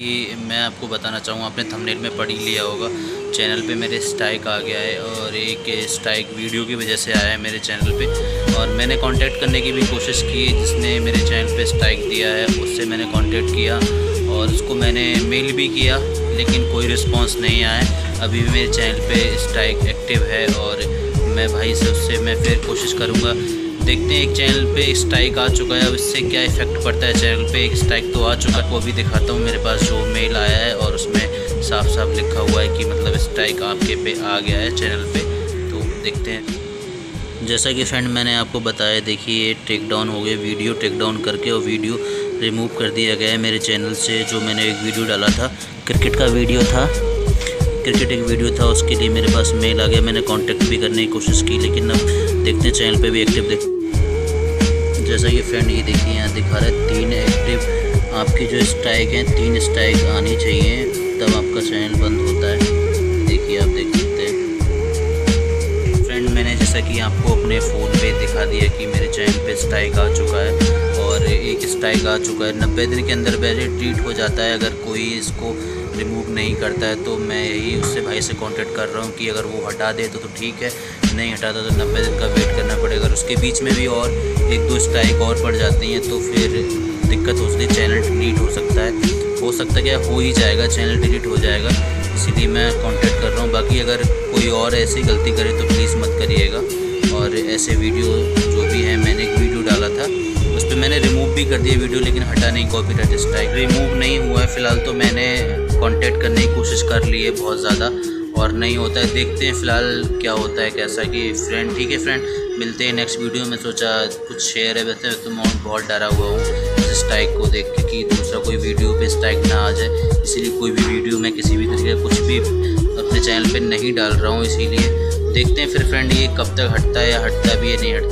कि मैं आपको बताना चाहूँ, आपने थंबनेल में पढ़ ही लिया होगा, चैनल पे मेरे स्ट्राइक आ गया है और एक स्ट्राइक वीडियो की वजह से आया है मेरे चैनल पे। और मैंने कांटेक्ट करने की भी कोशिश की, जिसने मेरे चैनल पे स्ट्राइक दिया है उससे मैंने कांटेक्ट किया और उसको मैंने मेल भी किया, लेकिन कोई रिस्पांस नहीं आया है। अभी भी मेरे चैनल पे स्ट्राइक एक्टिव है और मैं भाई से उससे मैं फिर कोशिश करूँगा। देखते हैं, एक चैनल पे स्ट्राइक आ चुका है, अब इससे क्या इफ़ेक्ट पड़ता है। चैनल पे एक स्ट्राइक तो आ चुका है, वो भी दिखाता हूँ। मेरे पास जो मेल आया है और उसमें साफ साफ लिखा हुआ है कि मतलब स्ट्राइक आपके पे आ गया है चैनल पे। तो देखते हैं। जैसा कि फ्रेंड मैंने आपको बताया, देखिए ये टेक डाउन हो गया, वीडियो टेक डाउन करके और वीडियो रिमूव कर दिया गया है मेरे चैनल से। जो मैंने एक वीडियो डाला था, क्रिकेट का वीडियो था, क्रिकेट एक वीडियो था, उसके लिए मेरे पास मेल आ गया। मैंने कांटेक्ट भी करने की कोशिश की, लेकिन अब देखते हैं चैनल पे भी एक्टिव जैसा कि फ्रेंड ये देखिए यहाँ दिखा रहा है 3 एक्टिव। आपकी जो स्ट्राइक है 3 स्ट्राइक आनी चाहिए, तब आपका चैनल बंद होता है। देखिए आप देख सकते हैं फ्रेंड, मैंने जैसा कि आपको अपने फ़ोन पे दिखा दिया कि मेरे चैनल पे स्ट्राइक आ चुका है और एक स्ट्राइक आ चुका है। 90 दिन के अंदर वैसे ट्रीट हो जाता है अगर कोई इसको रिमूव नहीं करता है। तो मैं यही उससे भाई से कांटेक्ट कर रहा हूँ कि अगर वो हटा दे तो ठीक है, नहीं हटाता तो 90 दिन का वेट करना पड़ेगा। अगर उसके बीच में भी और 1-2 स्ट्राइक और पड़ जाती हैं तो फिर दिक्कत हो सकती है, चैनल डिलीट हो सकता है। हो सकता है क्या हो ही जाएगा, चैनल डिलीट हो जाएगा, इसीलिए मैं कांटेक्ट कर रहा हूँ। बाकी अगर कोई और ऐसी गलती करे तो प्लीज़ मत करिएगा। और ऐसे वीडियो जो भी है, मैंने एक वीडियो डाला था उस पर मैंने रिमूव भी कर दिया वीडियो, लेकिन हटा नहीं, कॉपीराइट स्ट्राइक रिमूव नहीं हुआ है फ़िलहाल। तो मैंने कांटेक्ट करने की कोशिश कर ली है बहुत ज़्यादा और नहीं होता है। देखते हैं फ़िलहाल क्या होता है कैसा कि फ्रेंड। ठीक है फ्रेंड, मिलते हैं नेक्स्ट वीडियो में। सोचा कुछ शेयर है, वैसे तो मैं बहुत डरा हुआ हूँ इस स्ट्राइक को देख के कि दूसरा कोई वीडियो पे स्ट्राइक ना आ जाए, इसीलिए कोई भी वीडियो मैं किसी भी तरीके का कुछ भी अपने चैनल पे नहीं डाल रहा हूँ। इसीलिए देखते हैं फिर फ्रेंड ये कब तक हटता है या हटता भी है नहीं हटता।